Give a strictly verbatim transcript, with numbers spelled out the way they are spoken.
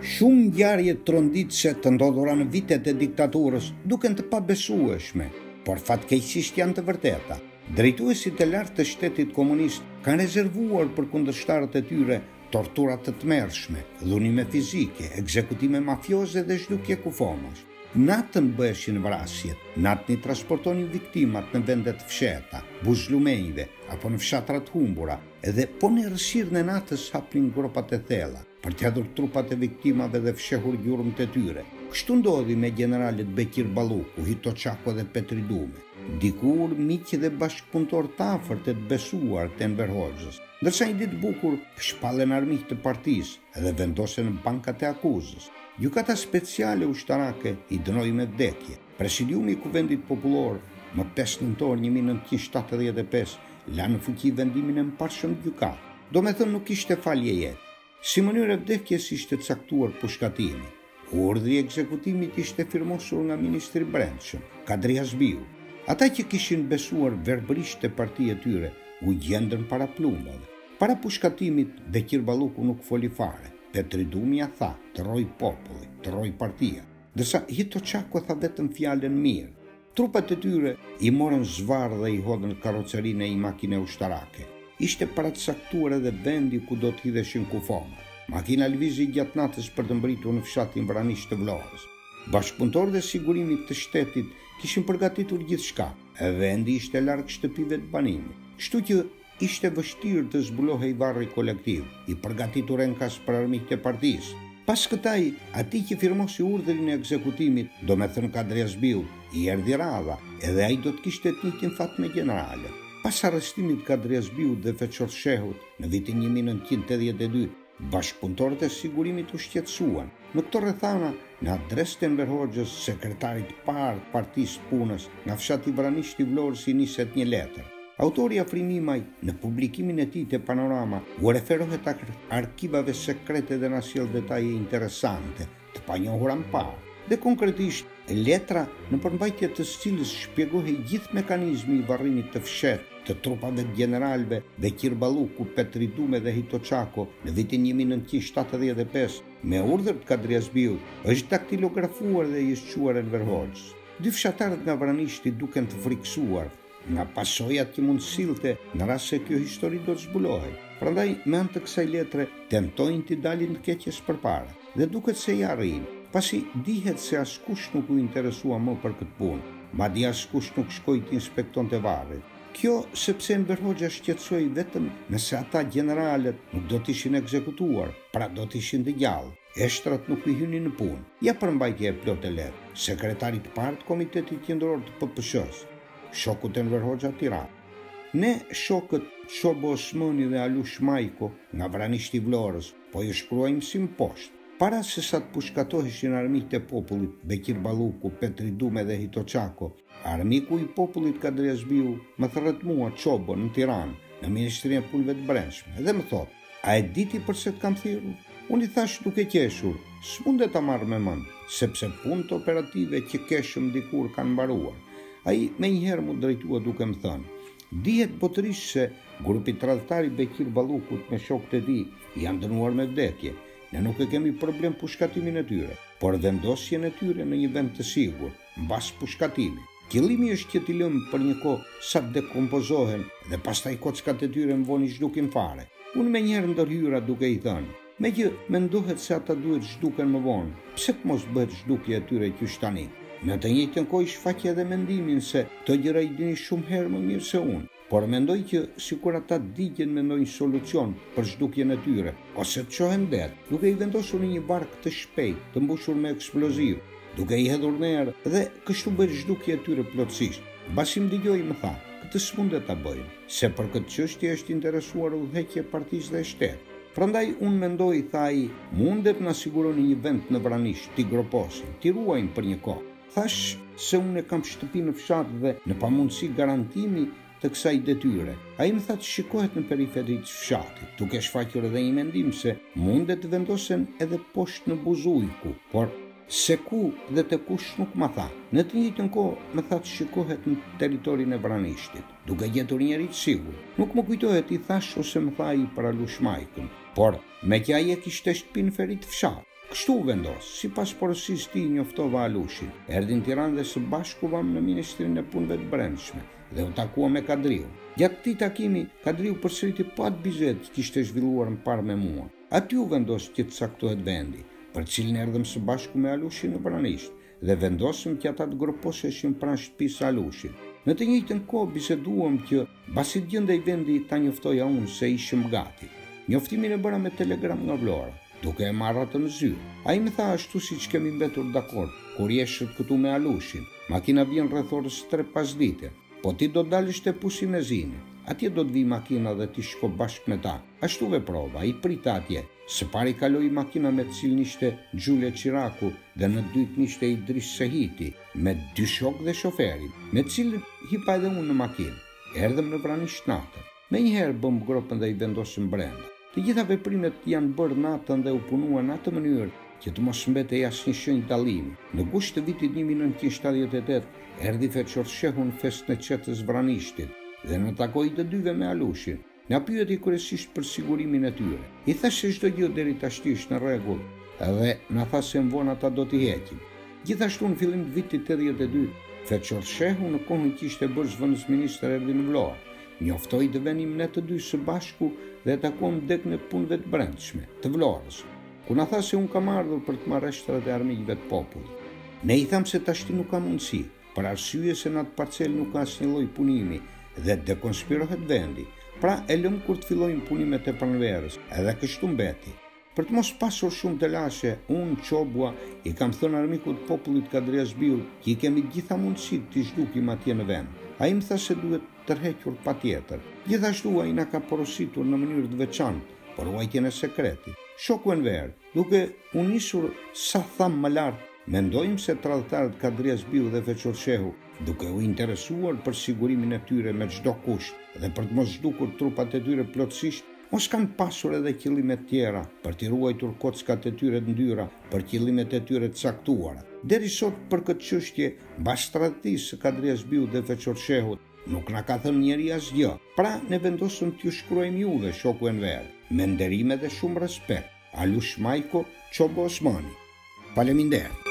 Shumë ngjarje tronditëse të ndodhura në vitet e diktaturës duken të pabesueshme, por fatkeqësisht janë të vërteta. Drejtuesit e lartë të shtetit komunist kanë rezervuar për kundërshtarët e tyre tortura të tmerrshme, dhunime fizike, ekzekutime mafioze dhe zhdukje kufomash. Natën bëheshin vrasjet, natën i transportonin viktimat në vendet fsheta, buzlumenjve apo në fshatrat humbura, edhe po në errësirën e natës hapnin gropat e thella për të hedhur trupat e viktimave dhe fshehur gjurmët e tyre. Kështu ndodhi me generalet Bekir Balluku, Hito Çako dhe Petri Dume, dikur miq dhe bashkëpunëtor të afërt e të besuar të Enver Hoxhës. Ndërsa një ditë bukur shpallen armiq të partisë dhe vendosen në bankat e akuzës. Gjykata speciale ushtarake i dënoi me vdekje. Presidiumi i Kuvendit Popullor më pesë nëntor një mijë nëntëqind shtatëdhjetë e pesë la në fuqi vendimin e mparshëm të gjykatë. Do me thënë nuk ishte falje jetë. Si mënyrë e vdekjes ishte caktuar pushkatimi. Urdhri i ekzekutimit ishte firmosur nga ministri i Brendshëm, Kadri Hasbiu. Ata që kishin besuar verbërisht te partia e tyre u gjendën para plumbave. Para pushkatimit Bekir Balluku nuk foli fare. Petri Dumi ja tha, të roj populli, të roj partia, dërsa Hito Çako tha vetëm fjalën mirë. Trupat e tyre i morën zvarr dhe i hodhën karrocerinë e një makine ushtarake. Ishte paracaktuar edhe vendi ku do të hidheshin kufomat. Makina lëvizi gjatë natës për të mbritur në fshatin vranisht të Vlorës. Bashkëpunëtorët e sigurimit të shtetit kishin përgatitur gjithçka, e vendi ishte larg shtëpive të banimit. Kështu që ishte vështirë të zbulohej varri kolektiv, i përgatitur enkas për armiqtë e partisë. Pas këtaj, ati që firmosi urdhrin e ekzekutimit, do me thënë Kadri Hasbiu, i erdhi radha, edhe ai do të kishte të njëjtin fat me generale. Pas arrestimit Kadri Hasbiu dhe Feçor Shehut në vitin një mijë nëntëqind tetëdhjetë e dy, bashkëpunëtorët e sigurimit u shqetësuan. Në këto rrethana, në adresë të Enver Hoxhës, sekretarit parë të Partisë Punës, nga fshati vranisht i Vlorës i niset një letër. Autori Afrimimaj, në publikimin e tij te Panorama, u referohet arkivave sekrete dhe na sjell detaje interesante, të panjohura më parë. Dhe konkretisht, letra në përmbajtje të cilës shpjegohej gjithë mekanizmi i varrimit të fshehtë të trupave të generalëve Bekir Balluku, Petri Dume dhe Hito Çako në vitin një mijë nëntëqind shtatëdhjetë e pesë, me urdhër të Kadri Hasbiut, është daktilografuar dhe i shquar Enver Hoxhës. Dy fshatarët nga Vranishti duken të friksuar nga pasojat që mund sillte në rast se kjo histori do të zbulohej. Prandaj, me anë të kësaj letre, tentojnë të dalin të keqes përpara, dhe duket se i arrin, pasi dihet se askush nuk u interesua më për këtë punë, madje askush nuk shkoi të inspektonte varrin. Kjo sepse Enver Hoxha shqetësoi vetëm nëse ata generalet nuk do të ishin ekzekutuar, pra do të ishin të gjallë. Eshtrat nuk i hynin në punë. Ja përmbajtje e plotë e letë, sekretarit parë të Komitetit Qendror të P P S-s, shokut Enver Hoxha Tiranë. Ne shokët Çobo Osmani dhe Alush Majko nga Vranishti i Vlorës po ju shkruajmë si më poshtë. Para se sa të pushkatoheshin armiqtë e popullit Bekir Balluku, Petri Dume dhe Hito Çako, armiku i popullit Kadri Hasbiu më thret mua Çobo në Tiranë, në Ministrinë e Punëve të Brendshme, dhe më thot: "A e diti pse të kam thirrur?" Unë i thash duke qeshur: "S'mundet ta marr me mend, sepse punët operative që keshëm dikur kanë mbaruar." Ai me njëherë mu drejtua duke më thënë: "Dihet botërisht se grupi tradhtar i Bekir Ballukut me shokët e tij janë dënuar me vdekje. Ne nuk e kemi problem pushkatimin e tyre, por vendosjen e tyre në një vend të sigurt, mbas pushkatimit. Qëllimi është që t'i lëmë për një kohë sa të dekompozohen dhe pastaj kockat e tyre mvoni zhdukin fare." Unë me njëherë ndërhyra duke i thënë: "Me që mendohet se ata duhet zhduken më vonë, pse të mos bëhet zhdukja e tyre qysh tani?" Në të njëjtën kohë shfaqja edhe mendimin se të gjëra i dini shumë herë më mirë se unë, por mendoj që sikur ata digjen mendojnë solucion për zhdukjen e tyre, ose të çohen det, duke i vendosur në një bark të shpejt, të mbushur me eksploziv, duke i hedhur në erë dhe kështu bërë zhdukje e tyre plotësisht. Mbasi më dëgjoi më tha: "Këtë s'mundet ta bëjnë, se për këtë çështje është interesuar udhëheqja e partisë dhe shtetit. Prandaj unë mendoj, tha ai, mundet na siguroni një vend në Vranisht, t'i groposin, t'i ruajnë për një kohë." Thash se unë e kam shtëpi në fshat dhe në pamundësi garantimi të kësaj detyre. Ai më tha të shikohet në periferi të fshatit, duke shfaqur edhe një mendim se mundet të vendosen edhe poshtë në Buzujku, por se ku dhe të kush nuk ma tha. Në të njëjtën kohë më tha të shikohet në territorin e Vranishtit, duke gjetur njëri të sigurt. Nuk më kujtohet i thash ose më tha i për Alush Majkën, por me që ai e kishte shtëpi në feri të fshat. Kështu u vendos, si pas porosisë ti njoftova Alushin, erdhi në Tiranë dhe së bashku vam në Ministrinë e Punëve të Brendshme dhe u takua me Kadriu. Gjatë këtij takimi, Kadriu përsëriti pa të bisedë që kishte zhvilluar më parë me mua. Aty u vendos që të caktohet vendi, për cilin erdhëm së bashku me Alushin në pranisht dhe vendosëm që ata të groposheshin pranë shtëpisë Alushin. Në të njëjtën kohë biseduam që pasi gjendej vendi ta njoftoja unë se ishim gati. Njoftimin e bëra me telegram nga Vlora, duke e marrë atë në zyrë. Ai më tha ashtu siç kemi mbetur dakord, kur jeshët këtu me Alushin. Makina vjen rreth orës tre pasdite, po ti do dalësh te pusi me Zinin. Atje do të vi makina dhe ti shko bashkë me ta. Ashtu veprova, i prita atje. Së pari kaloi makina me të cilën ishte Xhulia Çiraku dhe në dytë ishte Idris Sehiti, me dy shok dhe shoferin, me të cilën hipa edhe unë në makinë. Erdhëm në pranisht natën. Menjëherë bëm gropën dhe i vendosëm brenda. Të gjitha veprimet janë bërë natën dhe u punuan në atë mënyrë që të mos mbetej asnjë shenjë dallimi. Në gusht të vitit një mijë nëntëqind e shtatëdhjetë e tetë erdhi Feçorshehu në festën e qetës Vranishtit dhe në takoi të dyve me Alushin. Na pyeti kryesisht për sigurimin e tyre. I thash se çdo gjë deri tash është në rregull, edhe na tha se më vonë ata do t'i heqin. Gjithashtu në fillim të vitit tetëdhjetë e dy, Feçorshehu në kohën që ishte bërë zëvendësministër erdhi në Vlorë. Njoftoi të venim ne të dy së bashku dhe takuam dekën e punëve të brendshme të Vlorës, ku na tha se unë kam ardhur për të marrë shtrat e armiqve të popullit. Ne i tham se tashti nuk ka mundësi, për arsye se në atë parcel nuk ka asnjë lloj punimi dhe dekonspirohet vendi. Pra e lëm kur të fillojnë punimet e pranverës, edhe kështu mbeti. Për të mos pasur shumë të lashe, unë Çobua i kam thënë armikut të popullit Kadria Zbiu që i kemi gjitha mundësitë të zhdukim atje në vend. Ai më tha se duhet tërhequr patjetër. Gjithashtu ai na ka porositur në mënyrë të veçantë për ruajtjen e sekretit. Shoku Enver, duke u nisur sa tham më lart, mendojmë se tradhtarët Kadria Zbiu dhe Feçorshehu, duke u interesuar për sigurimin e tyre me çdo kusht dhe për të mos zhdukur trupat e tyre plotësisht, mos kanë pasur edhe qëllime të tjera për t'i ruajtur kockat e tyre të ndyra për qëllimet e tyre të caktuara. Deri sot për këtë çështje, mbas strategjisë së Kadria Zbiu dhe Feçorshehut, nuk na ka thënë njeri asgjë. Pra ne vendosëm t'ju shkruajmë juve, shoku Enver, me nderime dhe shumë respekt. Alush Majko, Çobo Osmani. Faleminderit.